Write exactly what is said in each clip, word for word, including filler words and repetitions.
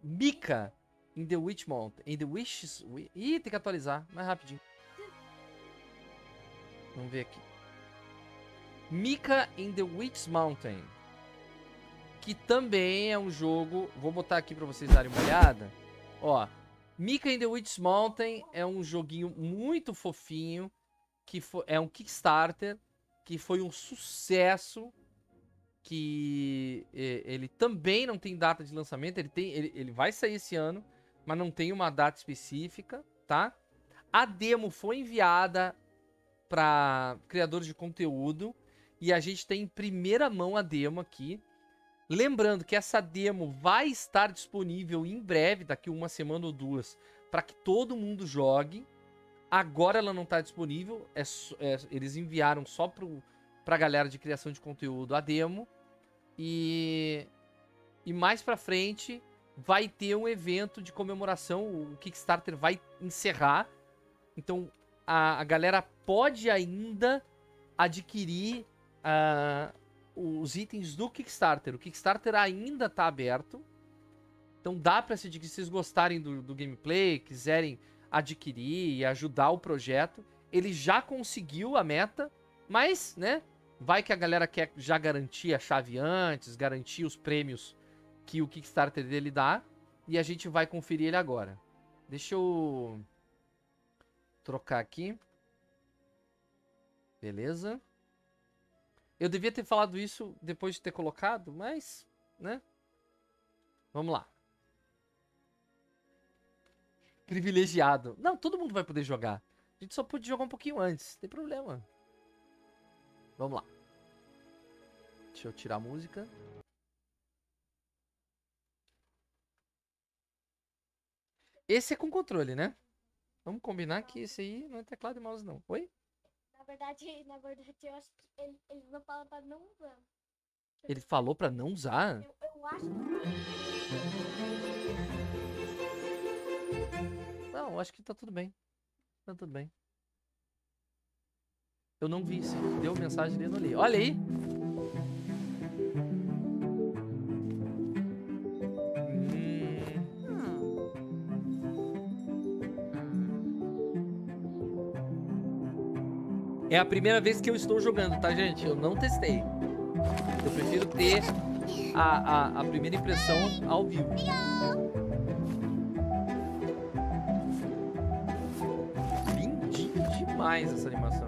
Mika in the Witch Mountain. In the Wishes... Ih, tem que atualizar. Mais rapidinho. Vamos ver aqui. Mika in the Witch Mountain. Que também é um jogo... Vou botar aqui pra vocês darem uma olhada. Ó. Mika in the Witch Mountain é um joguinho muito fofinho. Que foi, é um Kickstarter. Que foi um sucesso. Que ele também não tem data de lançamento. Ele, tem, ele, ele vai sair esse ano, mas não tem uma data específica, tá? A demo foi enviada para criadores de conteúdo e a gente tem em primeira mão a demo aqui. Lembrando que essa demo vai estar disponível em breve, daqui uma semana ou duas, para que todo mundo jogue. Agora ela não está disponível, é, é, eles enviaram só para a galera de criação de conteúdo a demo. E, e mais pra frente vai ter um evento de comemoração, o Kickstarter vai encerrar. Então a, a galera pode ainda adquirir uh, os itens do Kickstarter. O Kickstarter ainda tá aberto. Então dá pra se adquirir, se vocês gostarem do, do gameplay, quiserem adquirir e ajudar o projeto. Ele já conseguiu a meta, mas, né... Vai que a galera quer já garantir a chave antes, garantir os prêmios que o Kickstarter dele dá. E a gente vai conferir ele agora. Deixa eu trocar aqui. Beleza. Eu devia ter falado isso depois de ter colocado, mas, né? Vamos lá. Privilegiado. Não, todo mundo vai poder jogar. A gente só pode jogar um pouquinho antes, não tem problema. Vamos lá. Deixa eu tirar a música. Esse é com controle, né? Vamos combinar que esse aí não é teclado e mouse, não. Oi? Na verdade, na verdade, eu acho que ele, ele não fala pra não usar. Ele falou pra não usar? Eu, eu acho que... Não, acho que tá tudo bem. Tá tudo bem. Eu não vi se deu mensagem ali, eu não li. Olha aí. Hum. É a primeira vez que eu estou jogando, tá, gente? Eu não testei. Eu prefiro ter a, a, a primeira impressão ao vivo. Lindinho demais essa animação.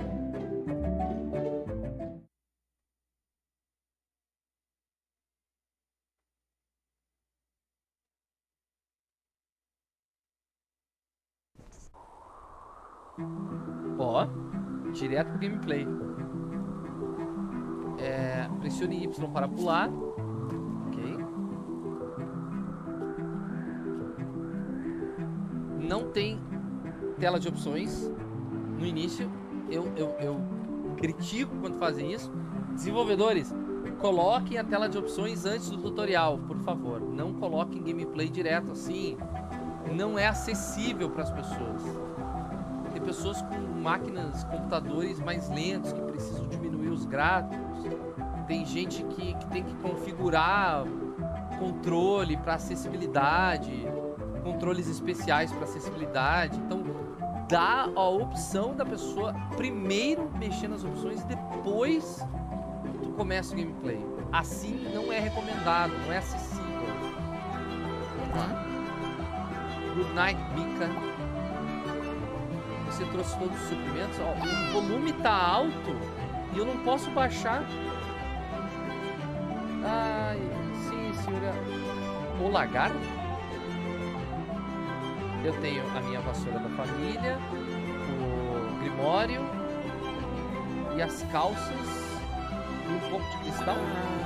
Ó, direto pro gameplay. É, pressione Y para pular. Ok. Não tem tela de opções no início. Eu, eu, eu critico quando fazem isso. Desenvolvedores, coloquem a tela de opções antes do tutorial, por favor. Não coloquem gameplay direto assim. Não é acessível para as pessoas. Tem pessoas com máquinas, computadores mais lentos que precisam diminuir os gráficos. Tem gente que, que tem que configurar controle para acessibilidade, controles especiais para acessibilidade. Então, dá a opção da pessoa primeiro mexer nas opções e depois tu começa o gameplay. Assim não é recomendado, não é acessível. Vamos lá. Good night, Mika. Você trouxe todos os suprimentos. Ó, o volume tá alto e eu não posso baixar. Ai, sim, senhora. O lagarto? Eu tenho a minha vassoura da família, o grimório e as calças e um pouco de cristal.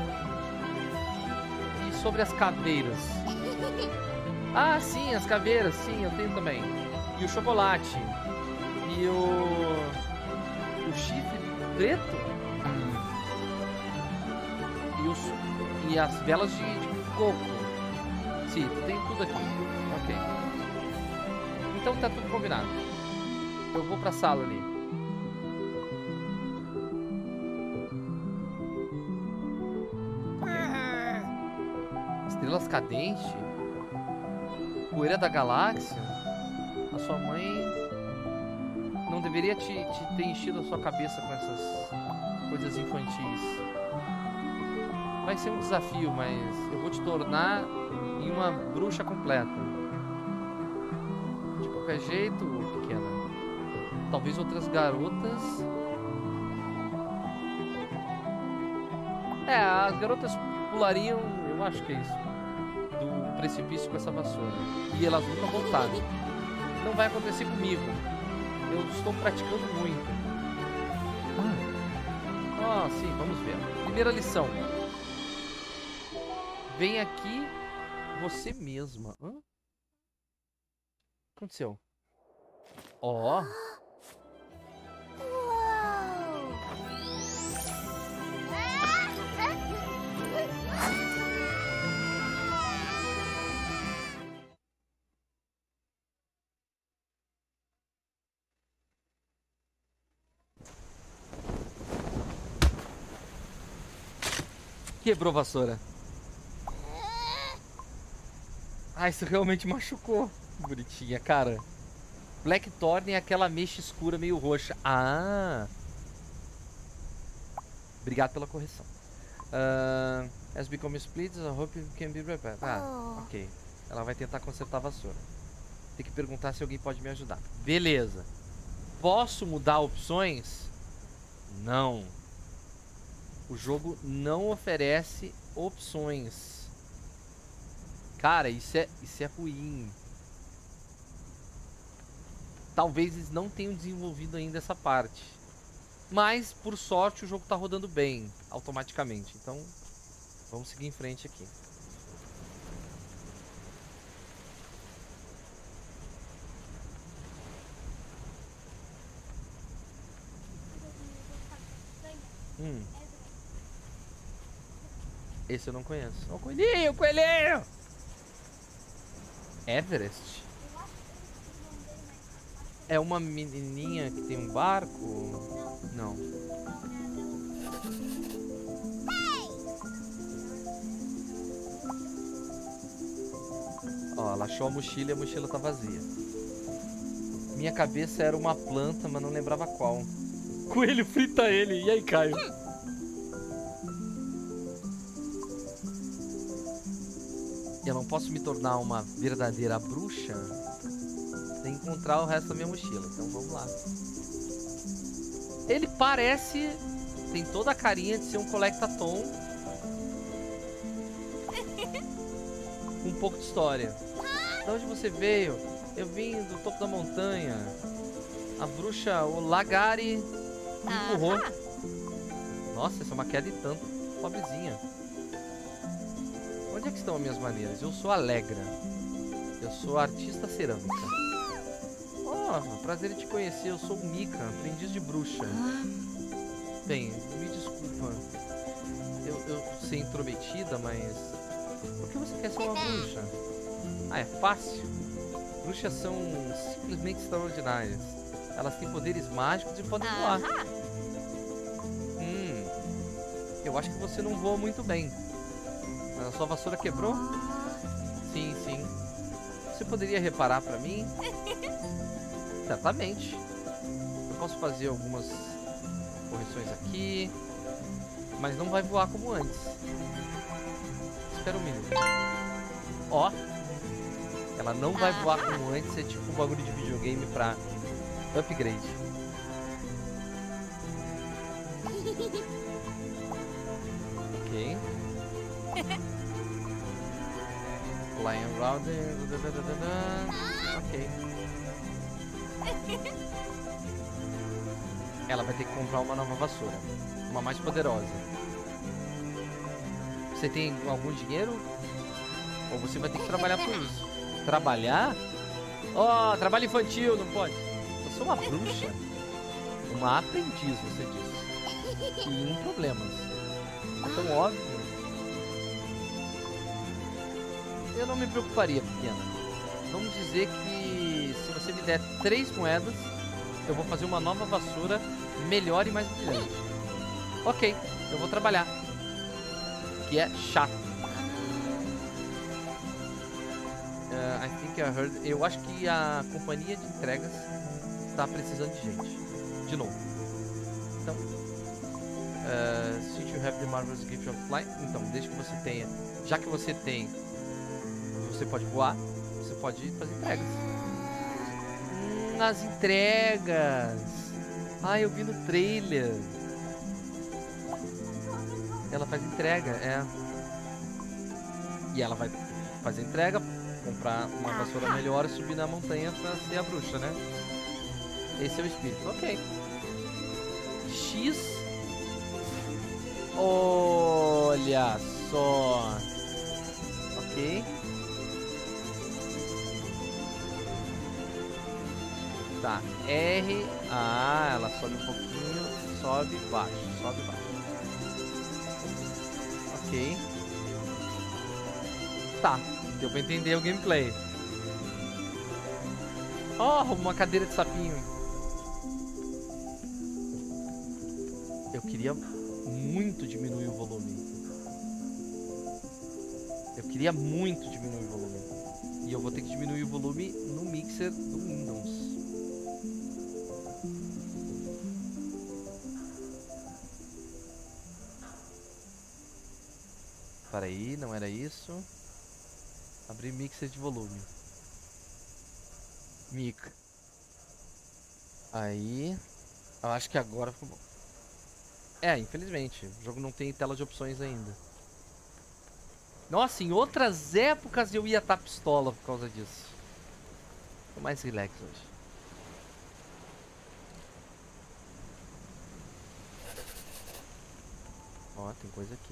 E sobre as caveiras? Ah, sim, as caveiras, sim, eu tenho também. E o chocolate. E o... o chifre preto. E, os... e as velas de, de coco. Sim, tem tudo aqui. Ok. Então tá tudo combinado. Eu vou pra sala ali. Okay. Estrelas cadentes? Poeira da galáxia? A sua mãe não deveria te, te ter enchido a sua cabeça com essas coisas infantis. Vai ser um desafio, mas eu vou te tornar em uma bruxa completa. De qualquer jeito, pequena. Talvez outras garotas... É, as garotas pulariam, eu acho que é isso, do precipício com essa vassoura. E elas nunca voltaram. Não vai acontecer comigo. Eu estou praticando muito. Ah, oh, sim, vamos ver. Primeira lição. Vem aqui você mesma. Hã? O que aconteceu? Ó. Oh. Quebrou a vassoura. Ah, isso realmente machucou. Bonitinha, cara. Blackthorn é aquela mecha escura meio roxa. Ah. Obrigado pela correção. Uh, as become split, I hope you can be repaired. Ah, oh. Ok. Ela vai tentar consertar a vassoura. Tem que perguntar se alguém pode me ajudar. Beleza. Posso mudar opções? Não. O jogo não oferece opções. Cara, isso é, isso é ruim. Talvez eles não tenham desenvolvido ainda essa parte. Mas, por sorte, o jogo tá rodando bem, automaticamente. Então, vamos seguir em frente aqui. Hum. Esse eu não conheço. Ó, oh, coelhinho, coelhinho! Everest? É uma menininha que tem um barco? Não. Ó, ela achou a mochila e a mochila tá vazia. Minha cabeça era uma planta, mas não lembrava qual. Coelho frita ele. E aí, Caio? Eu não posso me tornar uma verdadeira bruxa sem encontrar o resto da minha mochila. Então vamos lá. Ele parece... Tem toda a carinha de ser um collectathon. Com um pouco de história. De onde você veio? Eu vim do topo da montanha. A bruxa, o Lagari, me empurrou. Nossa, essa é uma queda e tanto. Pobrezinha. Onde é que estão as minhas maneiras? Eu sou Alegra. Eu sou artista cerâmica. Oh, prazer em te conhecer. Eu sou o Mika, aprendiz de bruxa. Bem, me desculpa. Eu, eu sei intrometida, mas... Por que você quer ser uma bruxa? Ah, é fácil. Bruxas são simplesmente extraordinárias. Elas têm poderes mágicos e podem voar. Hum... Eu acho que você não voa muito bem. Mas a sua vassoura quebrou? Sim, sim. Você poderia reparar pra mim? Certamente. Eu posso fazer algumas correções aqui. Mas não vai voar como antes. Espera um minuto. Ó. Ela não vai voar como antes. É tipo um bagulho de videogame pra upgrade. Ok. Flying around. Ok. Ela vai ter que comprar uma nova vassoura. Uma mais poderosa. Você tem algum dinheiro? Ou você vai ter que trabalhar por isso? Trabalhar? Ó, oh, trabalho infantil, não pode. Eu sou uma bruxa. Uma aprendiz, você disse. E em problemas. É tão óbvio. Eu não me preocuparia, pequena. Vamos dizer que se você me der três moedas, eu vou fazer uma nova vassoura melhor e mais brilhante. Ok, eu vou trabalhar. Que é chato. Uh, I I think I heard... Eu acho que a companhia de entregas tá precisando de gente. De novo. Então... Uh, since you have the marvelous gift of flight... Então, desde que você tenha... Já que você tem... Você pode voar. Você pode fazer entregas. Hum, as entregas... Ah, eu vi no trailer. Ela faz entrega, é. E ela vai fazer entrega, comprar uma vassoura melhor e subir na montanha pra ser a bruxa, né? Esse é o espírito, ok. X. Olha só. Ok. Tá, R. Ah, ela sobe um pouquinho. Sobe, baixo, sobe, baixo. Ok. Tá, deu pra entender o gameplay. Oh, uma cadeira de sapinho. Eu queria muito diminuir o volume. Eu queria muito diminuir o volume. E eu vou ter que diminuir o volume no mixer do Windows. Para aí, não era isso. Abrir mixer de volume. Mic. Aí. Eu acho que agora ficou bom. É, infelizmente. O jogo não tem tela de opções ainda. Nossa, em outras épocas eu ia estar pistola por causa disso. Tô mais relax hoje. Ó, tem coisa aqui.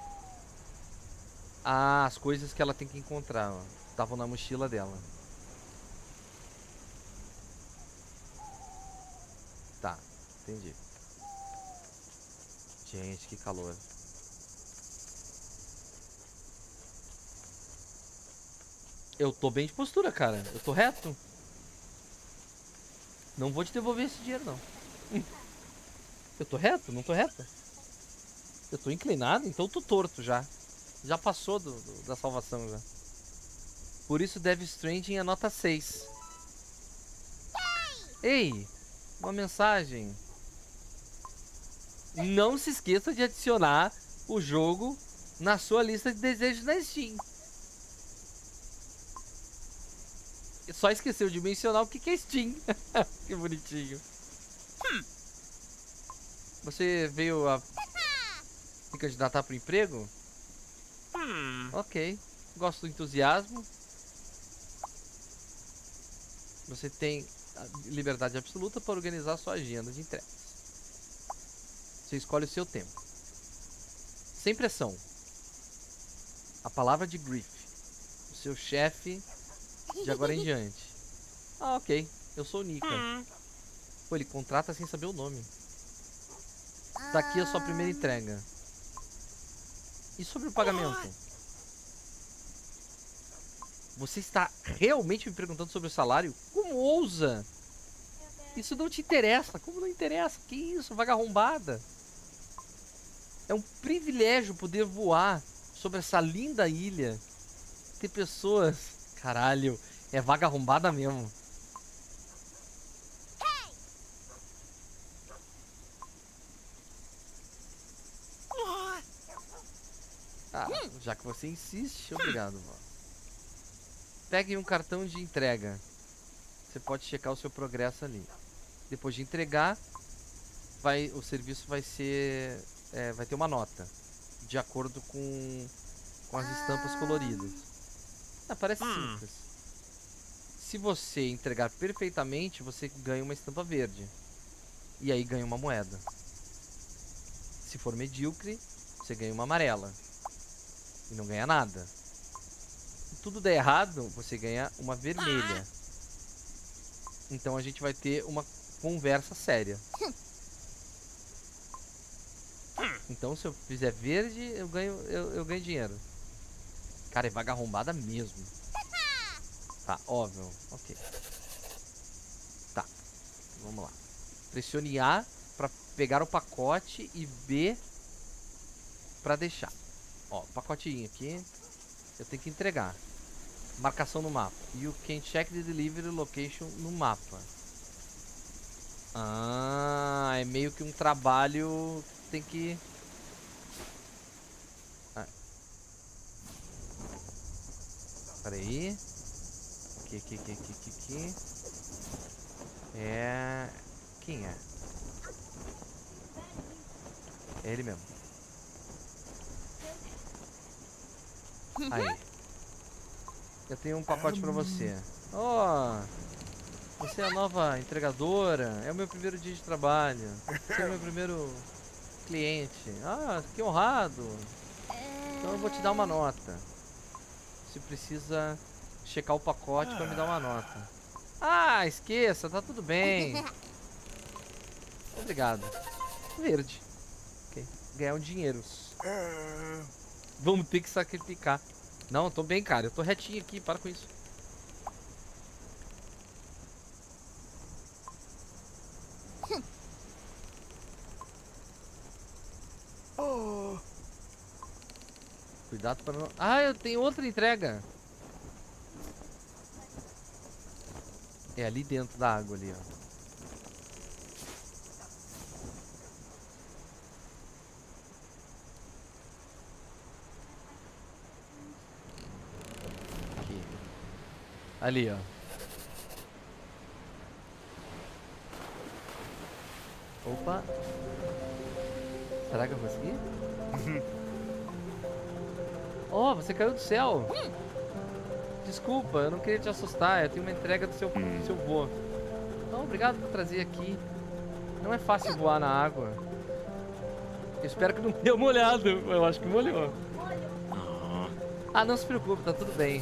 Ah, as coisas que ela tem que encontrar, ó. Estavam na mochila dela. Tá, entendi. Gente, que calor. Eu tô bem de postura, cara. Eu tô reto. Não vou te devolver esse dinheiro, não. Eu tô reto? Não tô reto? Eu tô inclinado, então eu tô torto já. Já passou do, do, da salvação já. Por isso Death Stranding é nota seis. Ei, uma mensagem. Não se esqueça de adicionar o jogo na sua lista de desejos na Steam. Só esqueceu de mencionar o que que é Steam. Que bonitinho. Você veio a se candidatar para o emprego? Ok, gosto do entusiasmo. Você tem liberdade absoluta para organizar sua agenda de entregas. Você escolhe o seu tempo. Sem pressão. A palavra de Griff, o seu chefe de agora em diante. Ah, ok, eu sou o Nika. Pô, ele contrata sem saber o nome. Tá aqui a sua primeira entrega. E sobre o pagamento? Você está realmente me perguntando sobre o salário? Como ousa? Isso não te interessa. Como não interessa? Que isso, vaga arrombada? É um privilégio poder voar sobre essa linda ilha. Ter pessoas... Caralho, é vaga arrombada mesmo. Ah, já que você insiste, obrigado, vó. Pegue um cartão de entrega. Você pode checar o seu progresso ali. Depois de entregar, vai, o serviço vai ser... É, vai ter uma nota. De acordo com, com as estampas coloridas. Ah, parece simples. Se você entregar perfeitamente, você ganha uma estampa verde. E aí ganha uma moeda. Se for medíocre, você ganha uma amarela. E não ganha nada. Se tudo der errado, você ganha uma vermelha. Então a gente vai ter uma conversa séria. Então se eu fizer verde, eu ganho, eu, eu ganho dinheiro. Cara, é vaga arrombada mesmo. Tá, óbvio. Ok. Tá, vamos lá. Pressione A pra pegar o pacote e B pra deixar. Ó, pacotinho aqui. Eu tenho que entregar. Marcação no mapa. You can check the delivery location no mapa. Ah, é meio que um trabalho. Tem que... Ah. Peraí. Aqui, aqui, aqui, aqui, aqui, aqui. É... Quem é? É ele mesmo. Aí. Eu tenho um pacote pra você. Ó, oh, você é a nova entregadora. É o meu primeiro dia de trabalho. Você é o meu primeiro cliente. Ah, que honrado. Então eu vou te dar uma nota. Você precisa checar o pacote pra me dar uma nota. Ah, esqueça, tá tudo bem. Obrigado. Verde. Ok. Ganhar um dinheiro. Vamos ter que sacrificar. Não, tô bem, cara. Eu tô retinho aqui, para com isso. Oh. Cuidado para não... Ah, eu tenho outra entrega. É ali dentro da água ali, ó. Ali, ó. Opa. Será que eu consegui? Oh, você caiu do céu. Desculpa, eu não queria te assustar. Eu tenho uma entrega do seu, do seu vô. Então, obrigado por trazer aqui. Não é fácil voar na água. Eu espero que não tenha molhado. Eu acho que molhou. Ah, não se preocupe, tá tudo bem.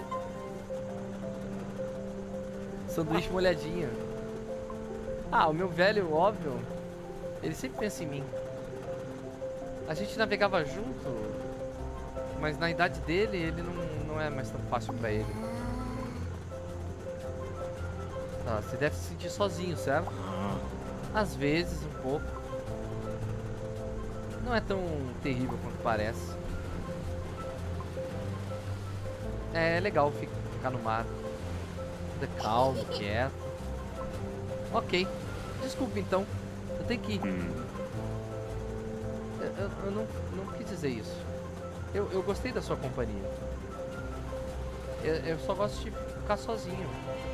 Sanduíche molhadinho. Ah, o meu velho, óbvio, ele sempre pensa em mim. A gente navegava junto, mas na idade dele, ele não, não é mais tão fácil pra ele. Tá, você deve se sentir sozinho, certo? Às vezes, um pouco. Não é tão terrível quanto parece. É legal ficar no mar. Calmo, quieto. Ok. Desculpa então. Eu tenho que ir. Eu, eu, eu não, não quis dizer isso. Eu, eu gostei da sua companhia. Eu, eu só gosto de ficar sozinho.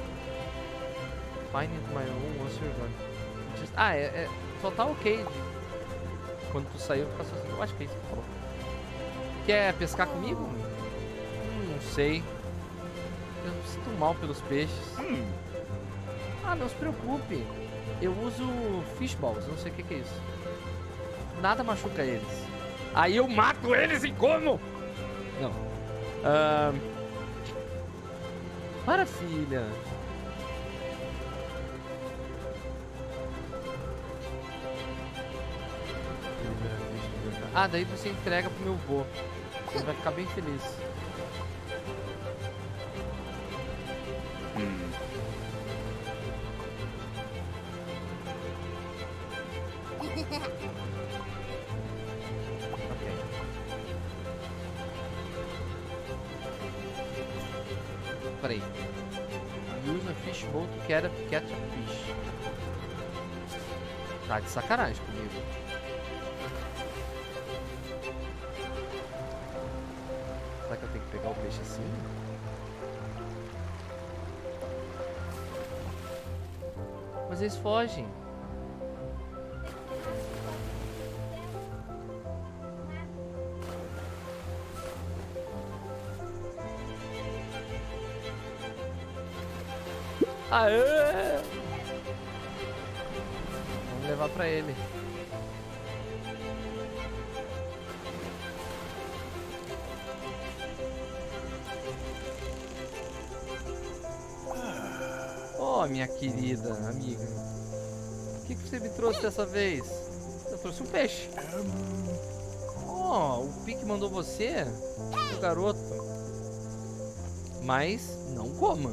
Find my own once you're gone. Just, ah, é, é, só tá ok de, quando tu saiu ficar sozinho. Eu acho que é isso que tu falou. Quer pescar comigo? Hum, não sei. Eu me sinto mal pelos peixes. Hum. Ah, não se preocupe. Eu uso fishballs, não sei o que, que é isso. Nada machuca eles. Aí eu mato eles e como? Não. Uh... Para, filha. Ah, daí você entrega pro meu vô. Ele vai ficar bem feliz. Hum. Ok. Peraí. Use a fishbowl to catch a fish. Tá de sacanagem comigo. Será que eu tenho que pegar o peixe assim? Mas eles fogem. Aê! Vamos levar pra ele. Oh, minha querida amiga. O que, que você me trouxe dessa vez? Eu trouxe um peixe. Oh, o Pique mandou você, o garoto. Mas não coma.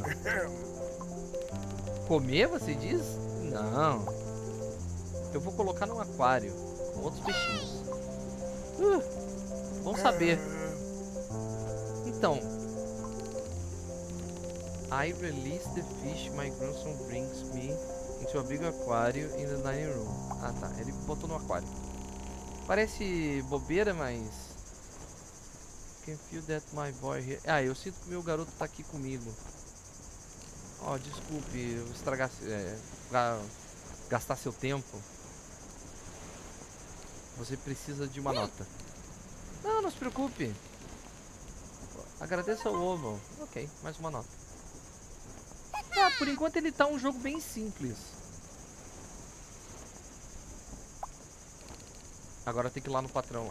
Comer, você diz? Não. Eu vou colocar num aquário com outros peixinhos. Uh, bom saber. Então, I release the fish my grandson brings me into a big aquarium in the dining room. Ah, tá. Ele botou no aquário. Parece bobeira, mas... Can feel that my boy here... Ah, eu sinto que meu garoto tá aqui comigo. Ó, oh, desculpe, eu vou estragar... É, gastar seu tempo. Você precisa de uma nota. Não, não se preocupe. Agradeça o ovo. Ok, mais uma nota. Ah, por enquanto ele tá um jogo bem simples. Agora tem que ir lá no patrão lá.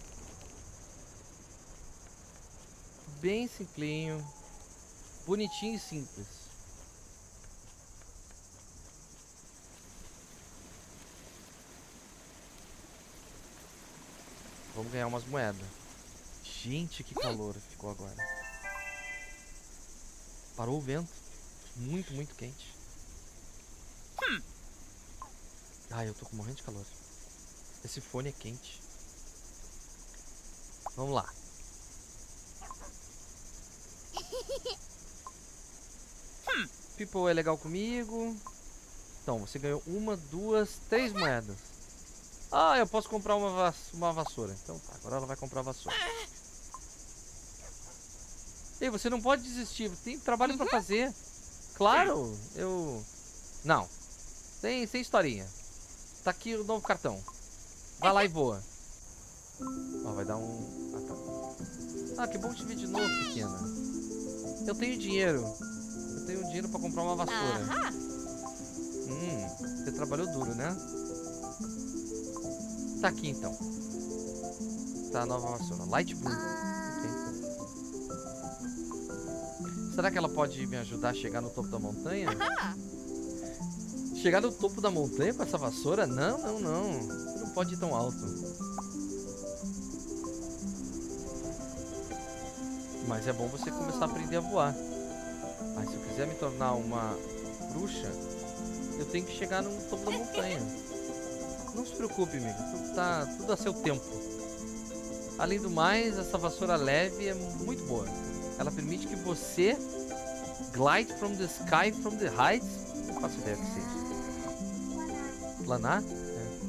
Bem simplinho. Bonitinho e simples. Vamos ganhar umas moedas. Gente, que calor ficou agora. Parou o vento. Muito, muito quente. Ai, eu tô morrendo de calor. Esse fone é quente. Vamos lá. People é legal comigo. Então, você ganhou uma, duas, três moedas. Ah, eu posso comprar uma, vas uma vassoura. Então tá, agora ela vai comprar a vassoura. Ei, você não pode desistir. Tem trabalho pra fazer. Claro, eu... Não. Sem, sem historinha. Tá aqui o novo cartão. Vai lá e voa. Ó, vai dar um... Ah, tá. Ah, que bom te ver de novo, pequena. Eu tenho dinheiro. Eu tenho dinheiro pra comprar uma vassoura. Hum, você trabalhou duro, né? Tá aqui, então. Tá a nova vassoura. Light Blue. Ok. Será que ela pode me ajudar a chegar no topo da montanha? Chegar no topo da montanha com essa vassoura? Não, não, não. Você não pode ir tão alto. Mas é bom você começar a aprender a voar. Mas se eu quiser me tornar uma bruxa, eu tenho que chegar no topo da montanha. Não se preocupe, amigo. Tudo tá tudo a seu tempo. Além do mais, essa vassoura leve é muito boa. Ela permite que você glide from the sky, from the heights. Não faço ideia do que seja. Planar? É.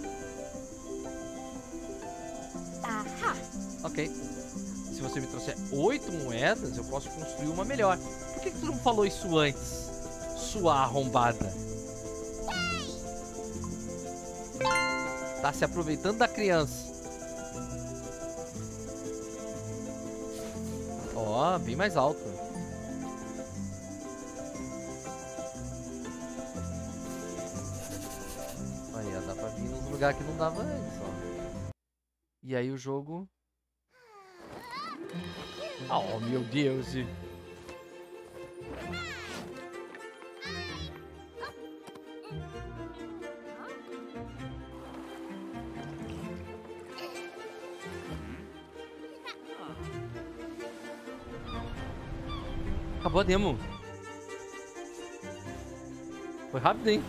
Ok. Se você me trouxer oito moedas, eu posso construir uma melhor. Por que, que tu não falou isso antes, sua arrombada? Tá se aproveitando da criança. Ó, bem mais alto. Aí, ó, dá pra vir nos lugares que não dava antes, ó. E aí o jogo... Oh, meu Deus. Acabou a demo. Foi rápido, hein?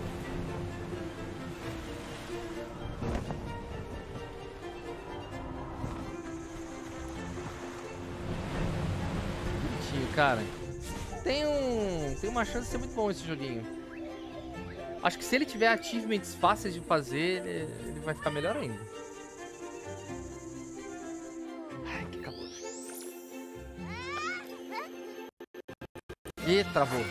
Bonitinho, cara. Tem um... Tem uma chance de ser muito bom esse joguinho. Acho que se ele tiver achievements fáceis de fazer, ele, ele vai ficar melhor ainda. Ai, que calor. E travou.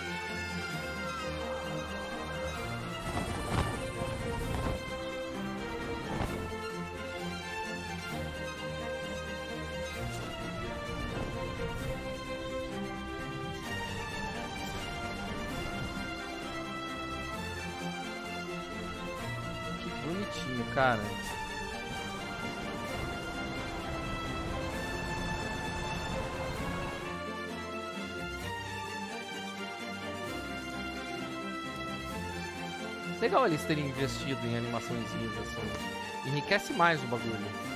Que bonitinho, cara. Legal eles terem investido em animaçõezinhas assim. Enriquece mais o bagulho.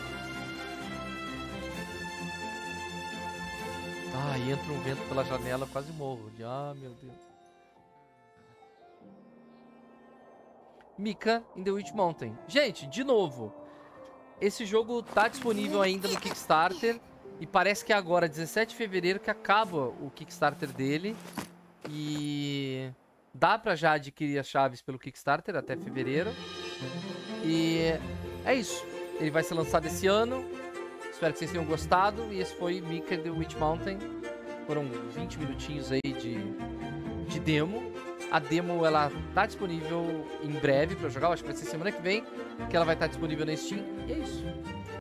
Ah, e entra um vento pela janela, quase morro. De... Ah, meu Deus. Mika in the Witch Mountain. Gente, de novo, esse jogo tá disponível ainda no Kickstarter. E parece que é agora, dezessete de fevereiro, que acaba o Kickstarter dele. E dá pra já adquirir as chaves pelo Kickstarter até fevereiro. E é isso. Ele vai ser lançado esse ano. Espero que vocês tenham gostado. E esse foi Mika and the Witch Mountain. Foram vinte minutinhos aí de, de demo. A demo, ela tá disponível em breve pra jogar. Eu acho que vai ser semana que vem que ela vai estar disponível na Steam. E é isso.